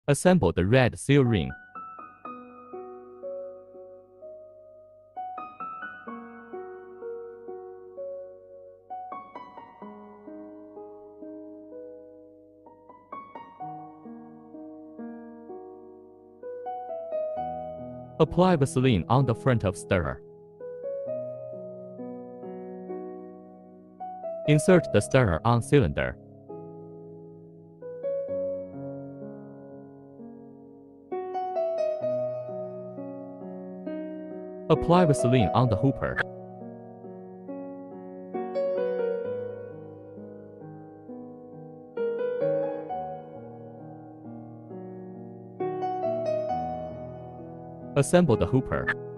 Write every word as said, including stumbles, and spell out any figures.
Assemble the red seal ring. Apply Vaseline on the front of stirrer. Insert the stirrer on cylinder. Apply Vaseline on the hooper. Assemble the hooper.